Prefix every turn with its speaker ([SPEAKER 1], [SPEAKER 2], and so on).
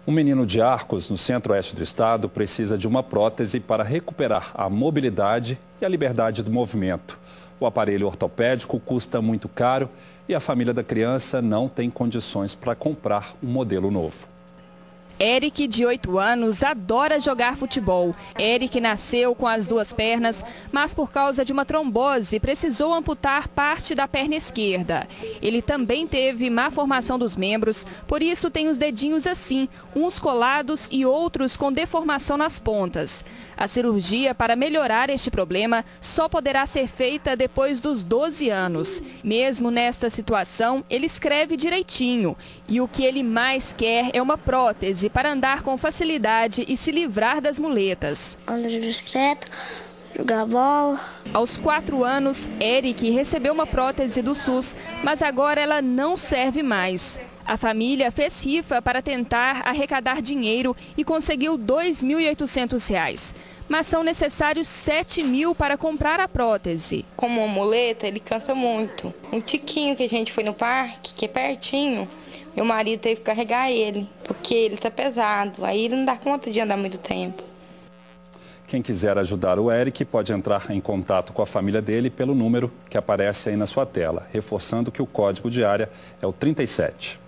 [SPEAKER 1] Um menino de Arcos, no centro-oeste do estado, precisa de uma prótese para recuperar a mobilidade e a liberdade do movimento. O aparelho ortopédico custa muito caro e a família da criança não tem condições para comprar um modelo novo.
[SPEAKER 2] Eric, de 8 anos, adora jogar futebol. Eric nasceu com as 2 pernas, mas por causa de uma trombose precisou amputar parte da perna esquerda. Ele também teve má formação dos membros, por isso tem os dedinhos assim, uns colados e outros com deformação nas pontas. A cirurgia para melhorar este problema só poderá ser feita depois dos 12 anos. Mesmo nesta situação, ele escreve direitinho. E o que ele mais quer é uma prótese para andar com facilidade e se livrar das muletas.
[SPEAKER 3] Ando de bicicleta, jogar bola.
[SPEAKER 2] Aos 4 anos, Eric recebeu uma prótese do SUS, mas agora ela não serve mais. A família fez rifa para tentar arrecadar dinheiro e conseguiu R$ 2.800. Mas são necessários R$ 7.000 para comprar a prótese.
[SPEAKER 4] Como uma muleta, ele cansa muito. Um tiquinho que a gente foi no parque, que é pertinho, meu marido teve que carregar ele, porque ele está pesado. Aí ele não dá conta de andar muito tempo.
[SPEAKER 1] Quem quiser ajudar o Eric pode entrar em contato com a família dele pelo número que aparece aí na sua tela, reforçando que o código de área é o 37.